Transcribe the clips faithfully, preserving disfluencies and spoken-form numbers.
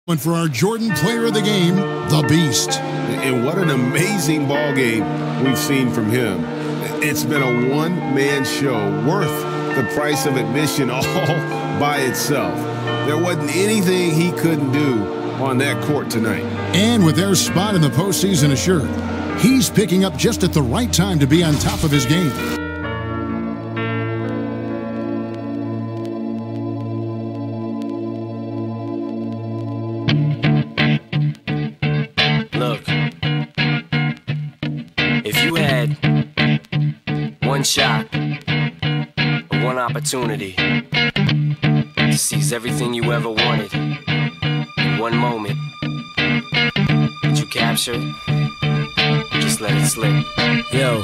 And for our Jordan Player of the Game, the Beast. And what an amazing ball game we've seen from him. It's been a one-man show worth the price of admission all by itself. There wasn't anything he couldn't do on that court tonight. And with their spot in the postseason assured, he's picking up just at the right time to be on top of his game. Look, if you had one shot, or one opportunity to seize everything you ever wanted in one moment, would you capture it? Just let it slip. Yo.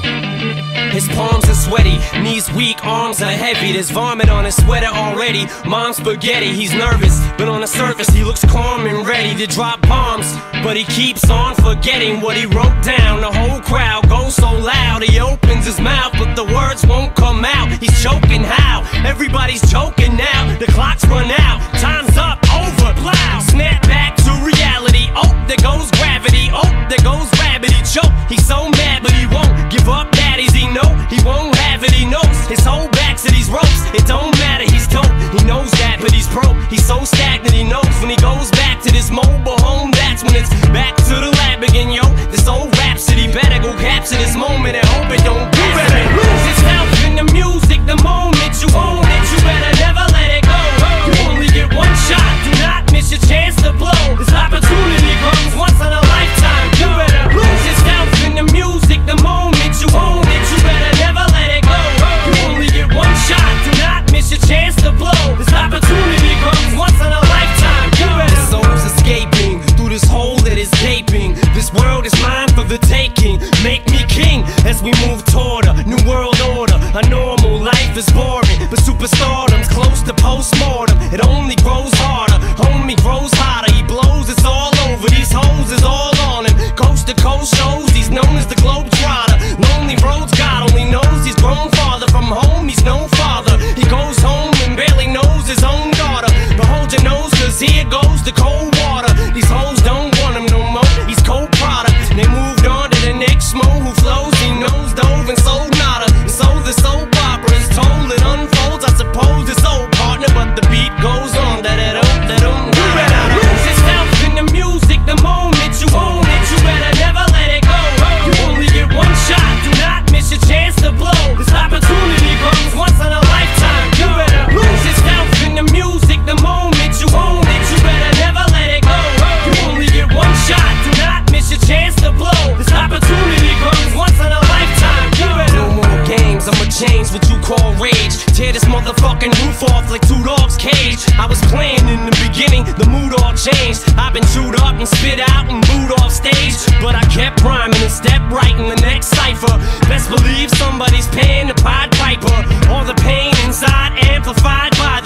His palms are sweaty, knees weak, arms are heavy. There's vomit on his sweater already. Mom's spaghetti, he's nervous, but on the surface he looks calm and ready to drop bombs. But he keeps on forgetting what he wrote down. The whole crowd goes so loud, he opens his mouth, but the words won't come out. He's choking how? Everybody's choking now. The clock's run out, time's up, over, plow. Snap back to reality, oh, there goes gravity. Oh, there goes rabbit, he choke. He's so mad, but he won't give up. Daddies, he know he won't have it. He knows his whole back to these ropes. It don't matter, he's dope. He knows that, but he's broke. He's so stagnant, he knows when he goes back to this mobile home. That's when it's back to the lab again, yo. This old rhapsody better go capture this moment and hope it don't do better. Lose itself in the music the moment you own it. You better never let it go. You only get one shot. Do not miss your chance to blow. This opportunity comes once in a lifetime. You better lose yourself in the music the moment you own it. You better never let it go. You only get one shot. Do not miss your chance to blow. This opportunity comes once in a lifetime. You better. His soul's escaping through this hole that is gaping. This world is mine for the taking. Make me king as we move toward a new world order. A normal life is boring, but superstardom's close to postmortem. It only grows harder, homie grows hotter. He blows, it's all over. These hoes is all on him. Coast to coast shows, he's known as the Globetrotter. Lonely roads, God only knows he's grown farther from home. He's no father. He goes home and barely knows his own daughter. But hold your nose, cause here goes the cold water. These hoes don't want him no more. He's cold product. They moved on to the next mo who flows. He knows dove and sold nada. And so the soap opera is told. It unfolds, I suppose it's old partner, but the beat goes on. Da da da da da. You better lose yourself in the music the moment you own it. You better never let it go. You only get one shot. Do not miss your chance to blow. This opportunity comes once in a lifetime. You better lose yourself in the music the moment you own it. You better never let it go. You only get one shot. Do not miss your chance to blow. This opportunity comes once in a lifetime. You better. No more games, I'ma change what you call rage. Tear this motherfucking roof off like two dogs' cage. I was playing in the beginning, the mood all changed. I've been chewed up and spit out and booed off stage, but I kept rhyming and stepped right in the next cipher. Best believe somebody's paying the Pied Piper. All the pain inside amplified by